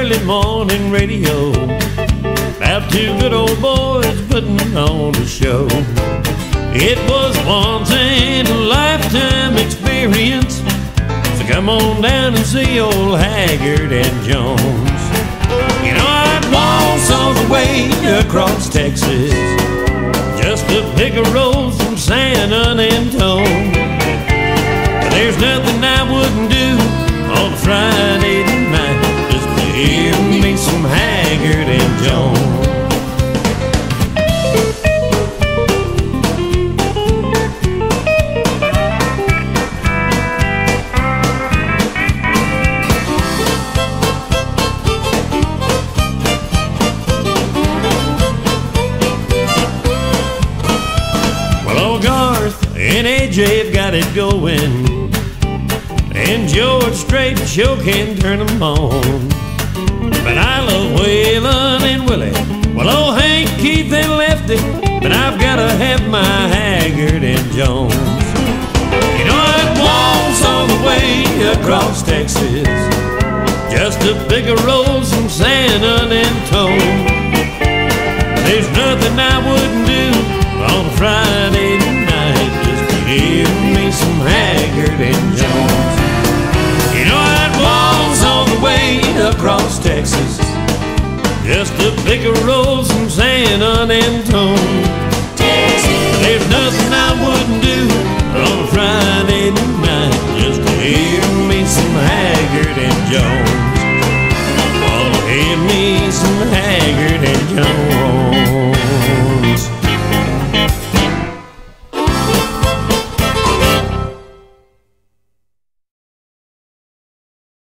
early morning radio about two good old boys putting on a show. It was once in a lifetime experience, so come on down and see old Haggard and Jones. You know, I'd waltz all the way across Texas just to pick a rose from San Antone. But there's nothing I wouldn't do on a Friday night just to hear me some Haggard and Jones. Garth and AJ have got it going, and George Strait sure can turn them on. But I love Waylon and Willie, well, old Hank, Keith and Lefty, but I've gotta have my Haggard and Jones. You know, I'd waltz all the way across Texas just to pick a rose from San Antone. There's nothing I wouldn't do on a Friday night just to hear me some Haggard and Jones. You know, I'd waltz all the way across Texas just to pick a rose from San Antone.